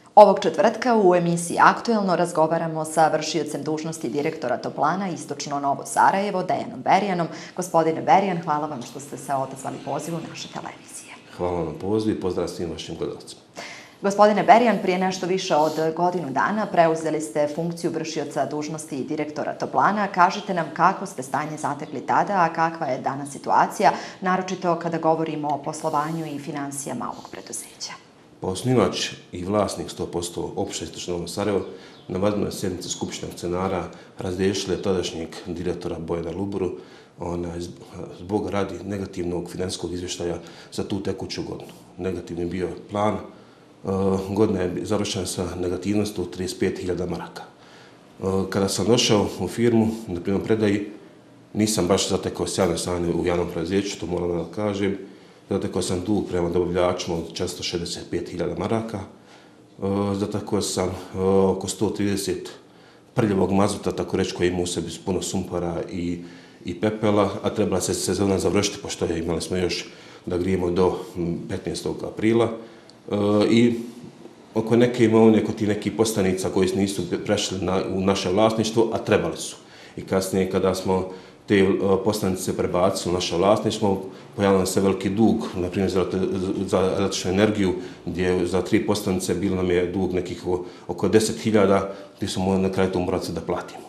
Ovog četvrtka u emisiji Aktuelno razgovaramo sa vršiocem dužnosti direktora Toplana Istočno Novo Sarajevo, Dejanom Berjanom. Gospodine Berjan, hvala vam što ste se odazvali pozivu naše televizije. Hvala na pozivu i pozdrav svim vašim gledalcima. Gospodine Berjan, prije nešto više od godinu dana preuzeli ste funkciju vršioca dužnosti direktora Toplana. Kažite nam kako ste stanje zatekli tada, a kakva je danas situacija, naročito kada govorimo o poslovanju i finansijama ovog preduzeća. Pa osnivač i vlasnik 100% opšte Istočno Novo Sarajevo na vanrednoj sjednici skupštine akcionara razriješili je tadašnjeg direktora Bojana Luburu zbog radi negativnog financijskog izvještaja za tu tekuću godinu. Negativni bio plan. Godina je završena sa negativnosti od 35.000 maraka. Kada sam došao u firmu, na primjer predaji, nisam baš zatekao sjajno stanje u javnom preduzeću, to moram da kažem. Zatekao sam dug prema dobavljačima od 465.000 maraka. Zatekao sam oko 130 prljavog mazuta, tako reći, koji ima u sebi puno sumpora i pepela, a trebala se sezona završiti, pošto imali smo još da grijemo do 15. aprila. I oko neke imovine, oko ti nekih postanica koji nisu prešli u naše vlasništvo, a trebali su. I kasnije, kada smo te postanice prebacili u naše vlasništvo, pojavio se veliki dug, na primjer za električnu energiju, gdje za 3 postanice bilo nam je dug nekih oko 10.000, gdje smo na kraju to morali da platimo.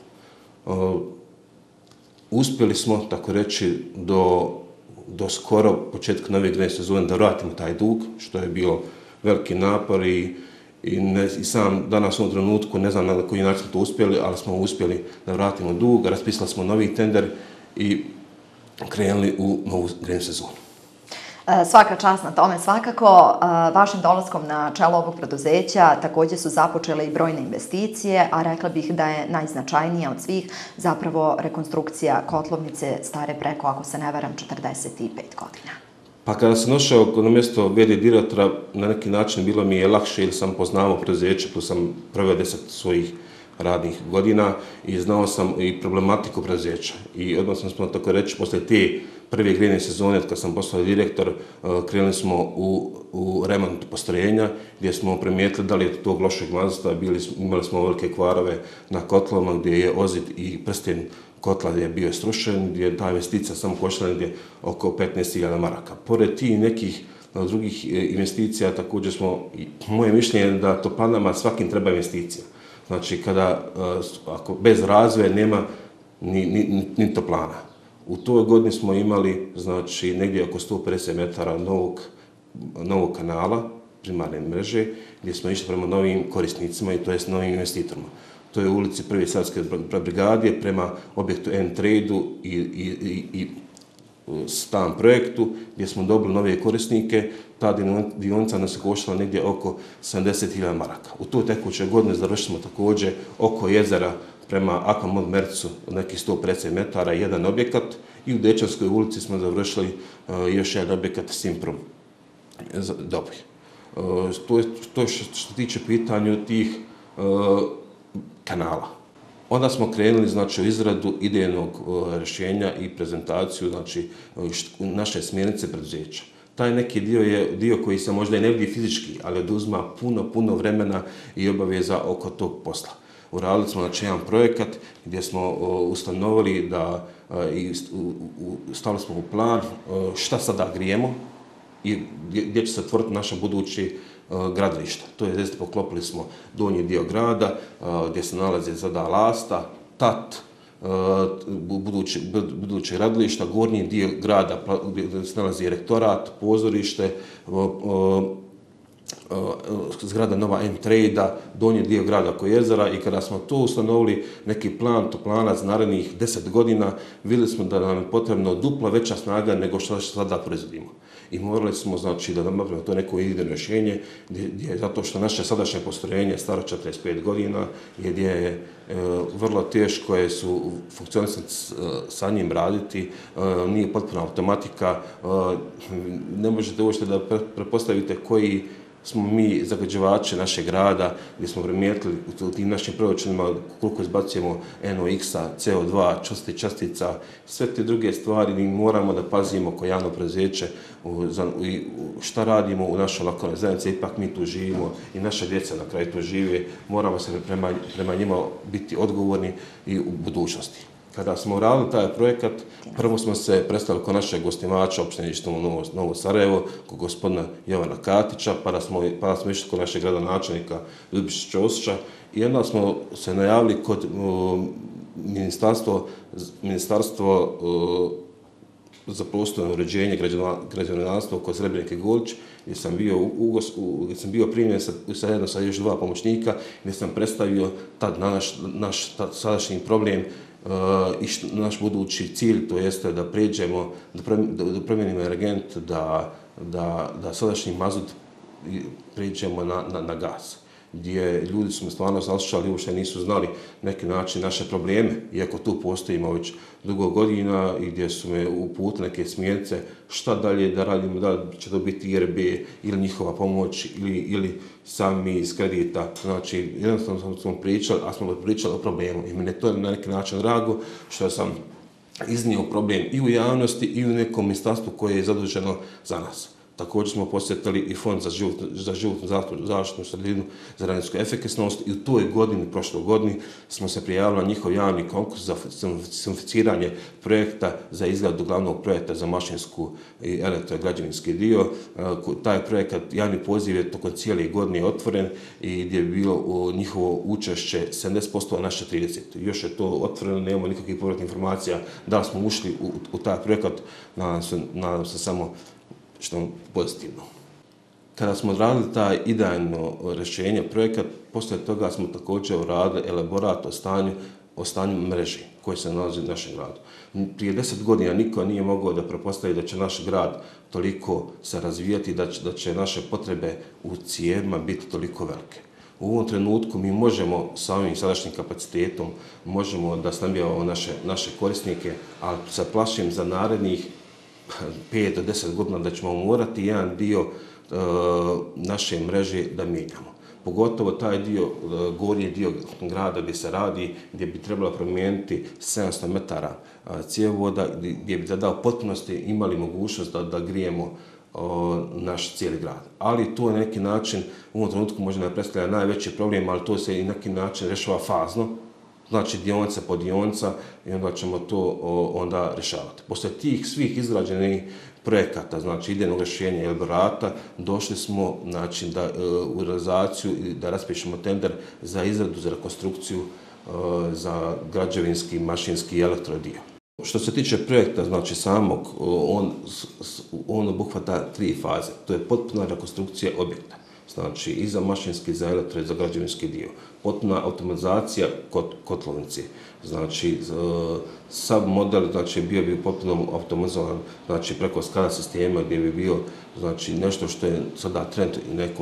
Uspjeli smo, tako reći, do skoro početka nove grejne sezone da vratimo taj dug, što je bilo veliki napor i sam danas u ovom trenutku ne znam na koji način smo to uspjeli, ali smo uspjeli da vratimo dug, raspisali smo novi tender i krenuli u novu grejnu sezonu. Svaka čast na tome. Svakako, vašim dolaskom na čelo ovog preduzeća također su započele i brojne investicije, a rekla bih da je najznačajnija od svih zapravo rekonstrukcija kotlovnice stare preko, ako se ne varam, 45 godina. Pa kada sam došao na mjesto v.d. direktora, na neki način bilo mi je lakše jer sam poznavao preduzeće, tu sam proveo 10 svojih radnih godina i znao sam i problematiku preduzeća. I odnosno smo, tako reći, posle te prve grejne sezone, kad sam postao direktor, krenuli smo u remont postrojenja, gdje smo primijetili da li je tog lošeg mazuta, imali smo velike kvarove na kotlovima, gdje je ozid i prsten kotla je bio srušen, gdje je ta investicija samo koštala negdje oko 15.000 maraka. Pored tih nekih drugih investicija, također moje mišljenje je da Toplanama svakim treba investicija. Znači, ako bez razvoja nema ni Toplana. U toj godini smo imali, znači, negdje oko 150 metara novog kanala, primarne mreže, gdje smo išli prema novim korisnicima i to jest novim investitorima. To je u ulici Prve Savske brigadije prema objektu N-Trade-u i stan projektu, gdje smo dobili nove korisnike. Ta dionica nas je koštala negdje oko 70.000 maraka. U toj tekućoj godini završili smo također oko jezera prema Aquamod Mercu nekih 150 metara jedan objekat i u Dečanskoj ulici smo završili još jedan objekat Simprom. Dobro. To je što tiče pitanju tih kanala. Onda smo krenuli, znači, u izradu idejnog rješenja i prezentaciju, znači, naše smjernice preduzeća. Taj neki dio je dio koji se možda i ne vidi fizički, ali oduzima puno vremena i obaveza oko tog posla. Uradili smo, znači, jedan projekat gdje smo ustanovili da stavili smo u plan šta sada grijemo i gdje će se otvoriti naša budući gradilišta. To je, poklopili smo donji dio grada, gdje se nalazi sada Lasta, Tat, buduće gradilišta, gornji dio grada gdje se nalazi rektorat, pozorište, zgrada nova N-Trade-a, donji dio grada oko jezera i kada smo tu ustanovili neki plan Toplana za narednih 10 godina, vidjeli smo da nam je potrebno duplo veća snaga nego što sada proizvodimo. I morali smo, znači, da napravimo to neko idejno rješenje, zato što naše sadašnje postrojenje je staro 45 godina, gdje je vrlo teško su funkcionisati sa njim raditi, nije potpuna automatika, ne možete uopšte da pretpostavite koji smo mi zagađivači našeg grada, gdje smo primijetili u tim našim proračunima koliko izbacujemo NOx-a, CO2, čestica, sve te druge stvari, mi moramo da pazimo kao javno preduzeće šta radimo u našoj lokalnoj zajednici, ipak mi tu živimo i naša djeca na kraju tu žive, moramo se prema njima biti odgovorni i u budućnosti. Kada smo radili taj projekat, prvo smo se predstavili kod našeg osnivača opštine Novo Sarajevo, kod gospodina Jovana Katića, pa smo išli kod našeg gradonačelnika Ljubišića Ćosića i onda smo se najavili kod ministarstvo za prostorno uređenje građevinarstvo kod Srebrenike Golić, gdje sam bio primljen zajedno sa još 2 pomoćnika, gdje sam predstavio tad naš sadašnji problem i naš budući cilj, to jeste da pređemo, da promijenimo energent, da sadašnji mazut pređemo na gas, gdje ljudi su me stvarno zaslušali i uopšte nisu znali neki način naše probleme, iako tu postojimo već dugo godina i gdje su me uputili neke smjernice šta dalje da radimo, da li će to biti IRB ili njihova pomoć ili sami iz kredita. Znači, jednostavno smo pričali, a smo pričali o problemu i mene to je na neki način drago što sam iznio problem i u javnosti i u nekom ministarstvu koje je zaduženo za nas. Također smo posjetili i Fond za životnu zaštitnu sredinu za energetsku efikasnost i u toj godini, prošloj godini, smo se prijavili na njihov javni konkurs za sufinanciranje projekta za izradu glavnog projekta za mašinsku i elektrograđevinski dio. Taj projekat, javni poziv je tokom cijele godine otvoren i gdje je bilo njihovo učešće 70%, a naše 30%. Još je to otvoreno, nemamo nikakvih povratnih informacija da li smo ušli u taj projekat, nadam se samo što pozitivno. Kada smo radili taj idealno rješenje, projekat, poslije toga smo također uradili elaborat o stanju mreže koji se nalazi u našem gradu. Prije 10 godina niko nije mogao da pretpostavi da će naš grad toliko se razvijati, da će naše potrebe u cijevima biti toliko velike. U ovom trenutku mi možemo sa ovim sadašnjim kapacitetom, možemo da snabdijevamo naše korisnike, ali se plašim za narednih 5 do 10 godina da ćemo morati jedan dio naše mreže da mijenjamo. Pogotovo taj dio, gornji dio grada gdje se radi, gdje bi trebalo promijeniti 700 metara cjevovoda, gdje bi tada u potpunosti imali mogućnost da grijemo naš cijeli grad. Ali to je neki način, u ovom trenutku možda ne predstavlja najveći problem, ali to se i neki način rješava fazno. Znači dionica po dionica i onda ćemo to onda rješavati. Poslije tih svih izgrađenih projekata, znači idejnog rješenja elaborata, došli smo znači, u realizaciju i da raspišemo tender za izradu, za rekonstrukciju, za građevinski, mašinski i elektrodio. Što se tiče projekta, znači samog, on obuhvata 3 faze. To je potpuna rekonstrukcija objekta. Znači i za mašinski, za elektro i za građevinski dio. Potpuna automatizacija kotlovnice. Znači, sav model znači, bio bi potpuno automatizovan znači, preko SCADA sistema gdje bi bio znači, nešto što je sada trend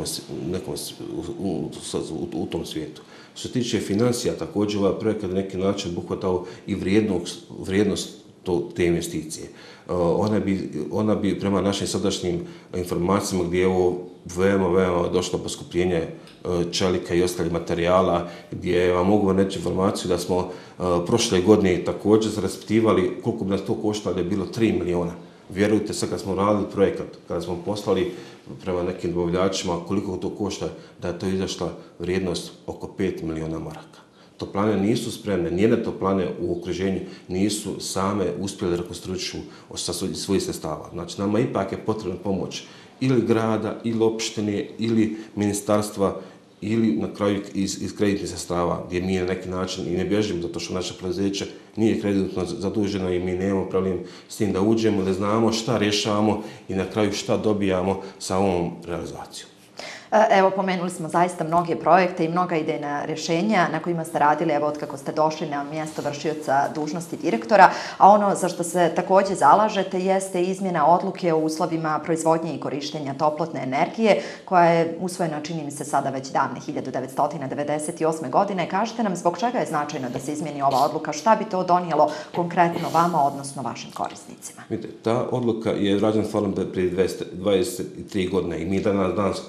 u tom svijetu. Što se tiče financija, također ovaj projekat na neki način obuhvatao i vrijednost te investicije. Ona bi prema našim sadašnjim informacijama gdje je ovo veoma došlo poskupljenje čelika i ostalih materijala, gdje vam mogu reći informaciju da smo prošle godine također raspitivali koliko bi nas to koštalo, da je bilo 3 miliona. Vjerujte sad kad smo radili projekat, kada smo poslali prema nekim dobavljačima koliko to košta, da je to izašla vrijednost oko 5 miliona maraka. Toplane nisu spremne, nijedne toplane u okruženju nisu same uspjele rekonstruišu sa svojih sredstava. Znači, nama ipak je potrebna pomoć ili grada, ili opštine, ili ministarstva, ili na kraju iz kreditnih sredstava, gdje mi na neki način i ne bježimo, zato što naše preduzeće nije kreditno zaduženo i mi nemamo problem s tim da uđemo, da znamo šta rješavamo i na kraju šta dobijamo sa ovom realizacijom. Evo, pomenuli smo zaista mnoge projekte i mnoga idejna rješenja na kojima ste radili, evo, otkako ste došli na mjesto vršioca dužnosti direktora, a ono za što se također zalažete jeste izmjena odluke o uslovima proizvodnje i korištenja toplotne energije, koja je usvojena, čini mi se, sada već davne 1998. godine. Kažete nam zbog čega je značajno da se izmijeni ova odluka, šta bi to donijelo konkretno vama, odnosno vašim korisnicima? Vidite, ta odluka je rađena stvarno prije 23 godine i mi danas koristimo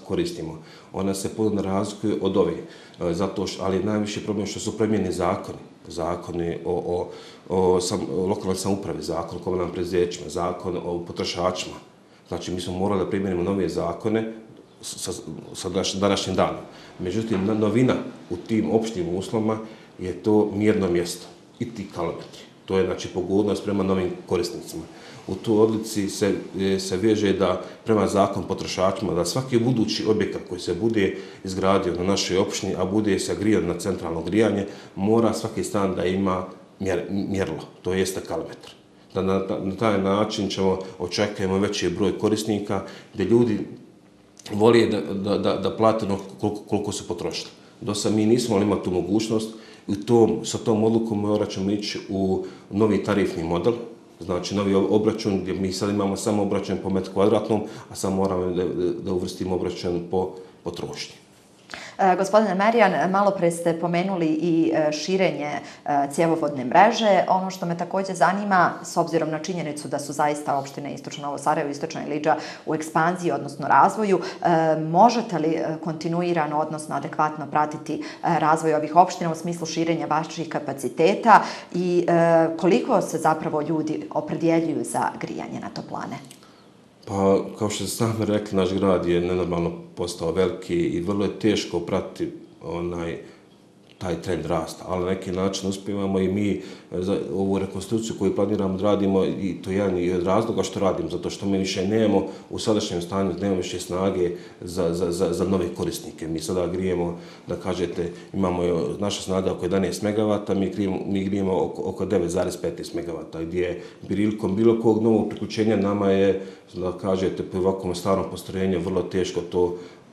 koristimo. Ona se puno razlikuje od ove, ali najviše problem je što su promijenjeni zakoni o lokalnoj samoupravi, zakon o komunalnim preduzećima, zakon o potrošačima. Znači, mi smo morali da primijenimo nove zakone sa današnjim danom. Međutim, novina u tim opštim uslovima je to mjerno mjesto i ti kilometri. To je, znači, pogodnost prema novim korisnicima. U toj odluci se veže da prema zakonu potrošačima, da svaki budući objekat koji se bude izgradio na našoj opštini, a bude se grijan na centralno grijanje, mora svaki stan da ima mjerilo, to jeste kilometar. Da na taj način očekujemo veći broj korisnika, gdje ljudi vole da plate koliko su potrošili. Do sad mi nismo imali tu mogućnost i sa tom odlukom morat ćemo ići u novi tarifni model, znači novi obračun gdje mi sad imamo samo obračun po metru kvadratnom, a sad moramo da uvrstimo obračun po potrošnji. Gospodine Merjan, malo pre ste pomenuli i širenje cjevovodne mreže. Ono što me također zanima, s obzirom na činjenicu da su zaista opštine Istočno Novo Sarajevo i Istočna Ilidža u ekspanziji, odnosno razvoju, možete li kontinuirano, odnosno adekvatno pratiti razvoj ovih opština u smislu širenja vaših kapaciteta i koliko se zapravo ljudi opredjeljuju za grijanje na toplane? Pa, kao što ste sami rekli, naš grad je nenormalno postao veliki i vrlo je teško pratiti taj trend rasta, ali na neki način uspijevamo i mi za ovu rekonstrukciju koju planiramo da radimo i to je jedan od razloga što radimo, zato što mi više nemamo u sadašnjem stanju, nemamo više snage za nove korisnike. Mi sada grijemo, da kažete, imamo naša snaga oko 11 MW, mi grijemo oko 9,15 MW, gdje prilikom bilo kog novog priključenja nama je, da kažete, po ovakvom starom postrojenju vrlo teško to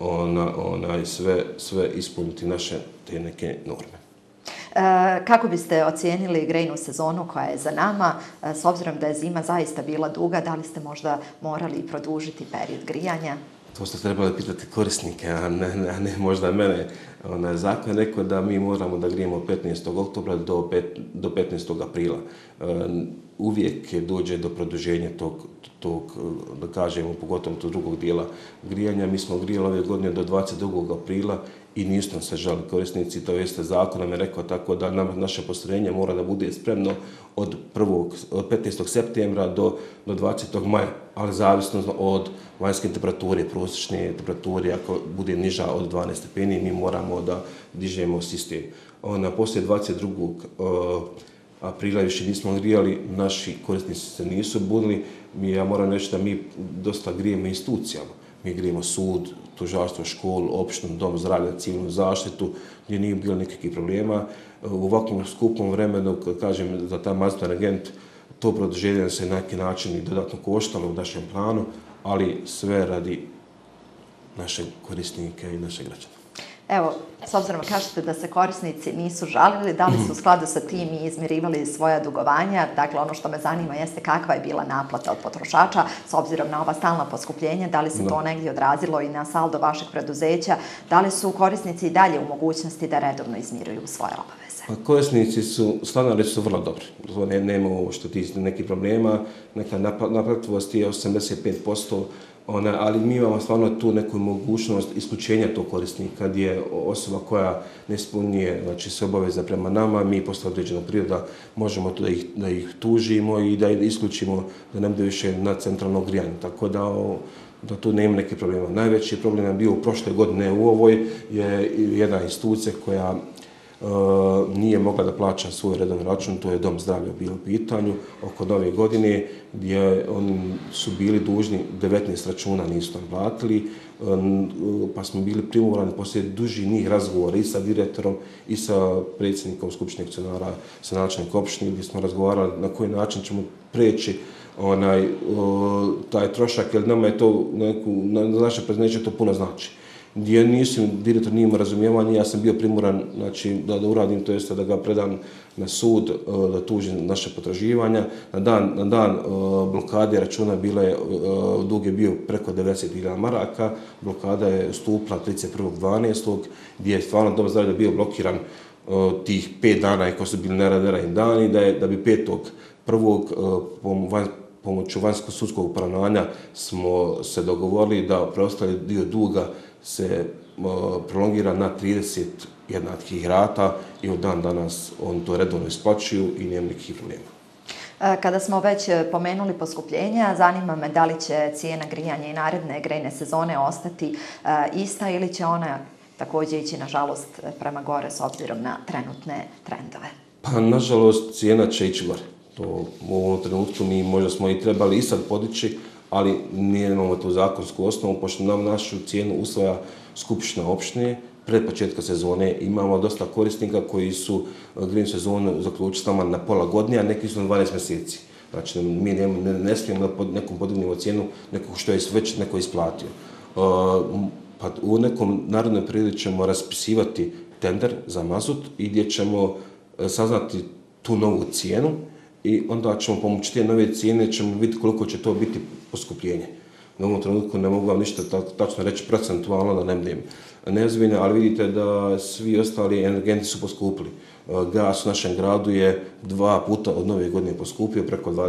sve ispuniti naše te neke norme. Kako biste ocijenili grejnu sezonu koja je za nama, s obzirom da je zima zaista bila duga, da li ste možda morali produžiti period grijanja? To ste trebali pitati korisnike, a ne možda mene. Zakon je rekao da mi moramo da grijemo od 15. oktobra do 15. aprila. Uvijek dođe do produženja tog, da kažemo, pogotovo tog drugog dijela grijanja. Mi smo grijali ove godine do 22. aprila i nisu nam se žali korisnici, to jeste zakon nam je rekao tako da naše postrojenje mora da bude spremno od 15. septembra do 20. maja, ali zavisno od vanjske temperature, prosječne temperature, ako bude niža od 12 stepeni, mi moramo da dižemo sistem. Poslije 22. aprila više nismo grijali, naši korisnici se nisu bunili. Ja moram reći da mi dosta grijemo institucijama. Mi grijemo sud, tužilaštvo, školu, opštinu, dom zdravlja, civilnu zaštitu, gdje nije bilo nikakvih problema. U ovakvom skupom vremenu, kažem, za taj mazni energent, to produženje se na neki način i dodatno koštalo u našem planu, ali sve radi našeg korisnika i našeg građana. Evo, s obzirom kažete da se korisnici nisu žalili, da li su u skladu sa tim i izmirivali svoja dugovanja? Dakle, ono što me zanima jeste kakva je bila naplata od potrošača s obzirom na ova stalna poskupljenja, da li se to negdje odrazilo i na saldo vašeg preduzeća, da li su korisnici i dalje u mogućnosti da redovno izmiruju svoje obaveze? Pa korisnici stanari su vrlo dobri. Nema ovo što ti neki problema, neka naplativost je 85%, ali mi imamo stvarno tu neku mogućnost isključenja tog korisnika, gdje je osoba koja ne ispunjuje, znači, sve obaveze prema nama, mi posle određenog perioda možemo to da ih tužimo i da isključimo, da ne bude više na centralno grijanje. Tako da tu nema neke problema. Najveći problem je bio u prošle godine u ovoj, je jedna institucija koja nije mogla da plaća svoj redan račun, to je Dom zdravlja bilo u pitanju, oko nove godine, gdje oni su bili dužni 19 računa, nisu nam platili, pa smo bili primorani poslije duži niz razgovora i sa direktorom i sa predsjednikom Skupštine akcionara, sa načelnikom opštine, gdje smo razgovarali na koji način ćemo preći taj trošak, jer nama je to, na naše preduzeće to puno znači. Gdje direktor nije imao razumijevanje, ja sam bio primoran, znači, da uradim, to jest da ga predam na sud, da tužim naše potraživanja. Na dan blokade računa dug je bio preko 90.000 maraka, blokada je stupila 31.12. gdje je stvarno Dom zdravlja bio blokiran tih 5 dana, ako su bili neradni dani, da bi 5.1. pomoću vanjsko sudskog poravnanja smo se dogovorili da preostali dio duga se prolongira na 30 jednakih rata i od dan danas on to redovno isplaćuju i nema nikakvih problema. Kada smo već pomenuli poskupljenja, zanima me da li će cijena grijanja i naredne grejne sezone ostati ista ili će ona također ići, nažalost, prema gore s obzirom na trenutne trendove? Pa, nažalost, cijena će ići gore. To u ovom trenutku mi možda smo i trebali i sad podići, ali nemamo tu zakonsku osnovu, pošto nam našu cijenu usvaja Skupština opštine. Pred početka sezone imamo dosta korisnika koji su grejnu sezonu zaključili s nama na pola godine, a neki su na 12 mjeseci. Znači, mi ne smijemo da nekom podignemo cijenu nekog što je već neko isplatio. Pa u nekom narednom periodu ćemo raspisivati tender za mazut i gdje ćemo saznati tu novu cijenu i onda ćemo pomoću te nove cijene ćemo vidjeti koliko će to biti poskupljenje. Na ovom trenutku ne mogu vam ništa tačno reći procentualno da ne budem neozbiljan, ali vidite da svi ostali energenti su poskupili. Gas u našem gradu je 2 puta od nove godine poskupio,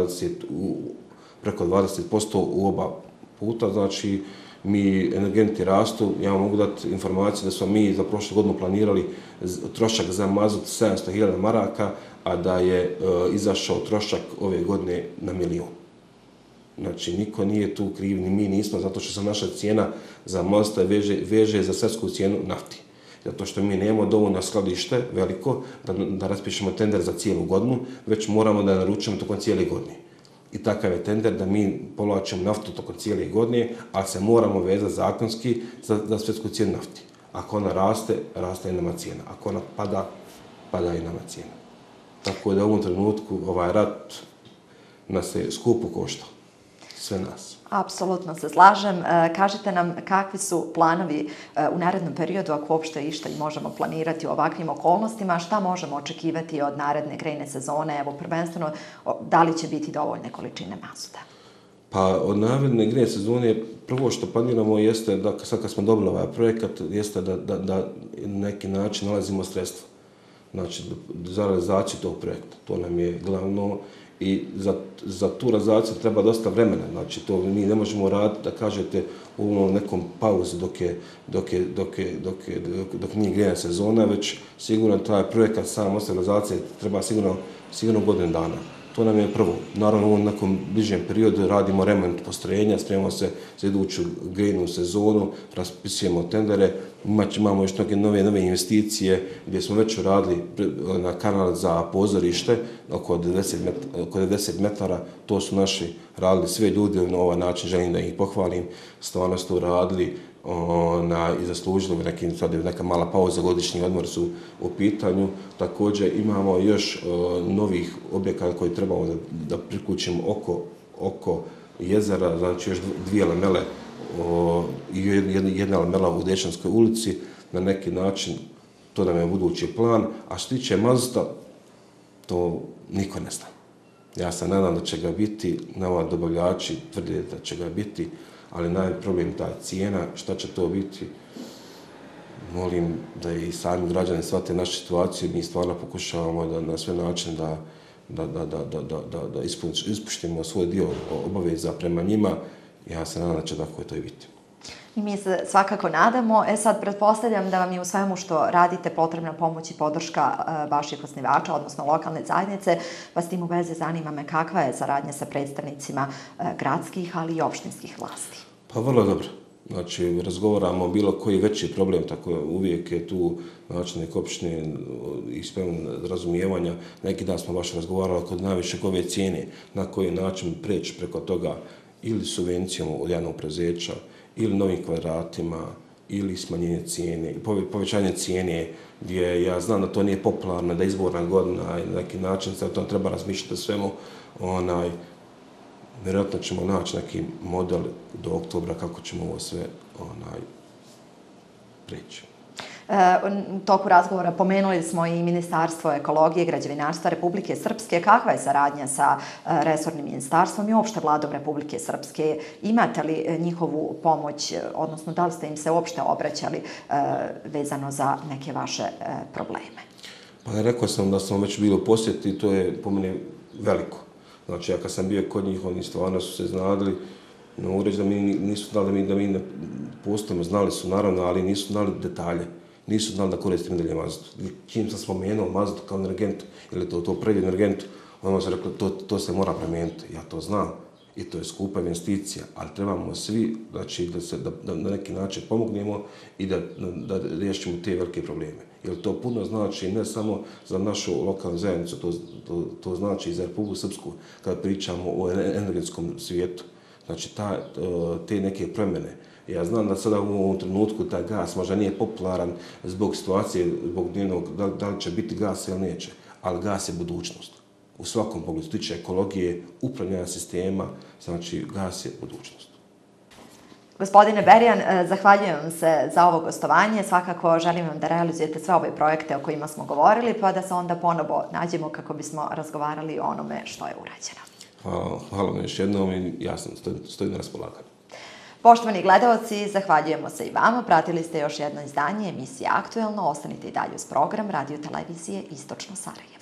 preko 20% u oba puta, znači mi energenti rastu. Ja vam mogu dati informaciju da smo mi za prošlu godinu planirali trošak za mazut 700.000 maraka, a da je izašao trošak ove godine na 1 milion. Znači, niko nije tu kriv, ni mi nismo, zato što se naša cijena za mazut veže za svjetsku cijenu nafti. Zato što mi nemamo dovoljno skladište veliko da raspišemo tender za cijelu godinu, već moramo da naručimo tokom cijele godine. I takav je tender da mi povlačimo naftu tokom cijele godine, ali se moramo vezati zakonski za svjetsku cijenu nafti. Ako ona raste, raste i nama cijena. Ako ona pada, pada i nama cijena. Tako da u ovom trenutku ovaj rat nas je skupo koštao. Sve nas. Apsolutno se slažem. Kažite nam kakvi su planovi u narednom periodu, ako uopšte išta i možemo planirati u ovakvim okolnostima, šta možemo očekivati od naredne grejne sezone, evo prvenstveno da li će biti dovoljne količine mazuta? Pa od naredne grejne sezone prvo što planiramo jeste da sad kad smo dobili ovaj projekat jeste da na neki način nalazimo sredstva. Znači za realizaciju tog projekta. To nam je glavno. I za tu realizaciju treba dosta vremena, znači to mi ne možemo raditi da kažete u nekom pauzi dok nije grejna sezona, već sigurno taj projekat sam osim realizacije treba sigurno godinu dana. To nam je prvo. Naravno u nekom bližem periodu radimo remont postrojenja, spremamo se za iduću grejnu sezonu, raspisujemo tendere, imamo još neke nove investicije gdje smo već uradili na kanal za pozorište oko 90 metara, to su naši radili sve ljudi, na ovaj način želim da ih pohvalim, stvarno su to radili i zaslužili neka mala pauza, godišnji odmor su u pitanju. Također imamo još novih objekata koji trebamo da priključimo oko jezera, znači još 2 lamele i jedna lamela u Dečanskoj ulici, na neki način to nam je budući plan, a što tiče mazuta, to niko ne zna. Ja se nadam da će ga biti, nama dobavljači tvrde da će ga biti, ali najproblem je ta cijena, šta će to biti. Molim da i sami građani shvate našu situaciju, mi stvarno pokušavamo da na sve načine da ispuštimo svoj dio obaveza prema njima. Ja se nadam da će tako to i biti. I mi se svakako nadamo. Sad pretpostavljam da vam je u svemu što radite potrebna pomoć i podrška vaših osnivača, odnosno lokalne zajednice, pa s tim u vezi zanima me kakva je saradnja sa predstavnicima gradskih, ali i opštinskih vlasti. Pa vrlo dobro. Znači, razgovaramo o bilo koji veći problem, tako uvijek je tu načelnik opštine i spreman razumijevanja. Neki dan smo baš razgovarali kod najvišeg ove cijene, na koji način preći preko toga ili subvencijom od javnog preduzeća, ili novim kvadratima, ili smanjenje cijene, povećanje cijene, gdje ja znam da to nije popularno, da je izborna godina i na neki način se to treba razmišljati o svemu. Vjerojatno ćemo naći neki model do oktobra kako ćemo ovo sve preći. U toku razgovora pomenuli smo i Ministarstvo ekologije i građevinarstva Republike Srpske. Kakva je saradnja sa resornim ministarstvom i uopšte vladom Republike Srpske? Imate li njihovu pomoć, odnosno da li ste im se uopšte obraćali vezano za neke vaše probleme? Pa rekao sam da smo već bili u posjeti i to je po meni veliko. Znači, ja kad sam bio kod njih, oni stvarno su se znadili Ne mogu reći da mi nisu znali da mi ne postojimo, znali su naravno, ali nisu znali detalje. Nisu znali da koristimo dalje mazotu. Čim sam spomenuo mazotu kao energent, ili to prvi energent, onda se reklo to se mora promijeniti. Ja to znam i to je skupa investicija, ali trebamo svi znači, da na neki način pomognemo i da riješimo te velike probleme. Jer to puno znači ne samo za našu lokalnu zajednicu, to znači i za Republiku Srpsku kada pričamo o energetskom svijetu. Znači, te neke promjene. Ja znam da sada u ovom trenutku taj gas možda nije popularan zbog situacije, zbog njenog, da li će biti gas ili neće, ali gas je budućnost. U svakom pogledu, tiče ekologije, upravljanja sistema, znači gas je budućnost. Gospodine Berjan, zahvaljujem vam se za ovo gostovanje. Svakako želim vam da realizujete sve ove projekte o kojima smo govorili, pa da se onda ponovo nađemo kako bismo razgovarali o onome što je urađeno. Hvala vam još jednom i ja sam stojim na raspolaganju. Poštovani gledalci, zahvaljujemo se i vama. Pratili ste još jedno izdanje emisije Aktuelno. Ostanite i dalje uz program Radio Televizije Istočno Sarajevo.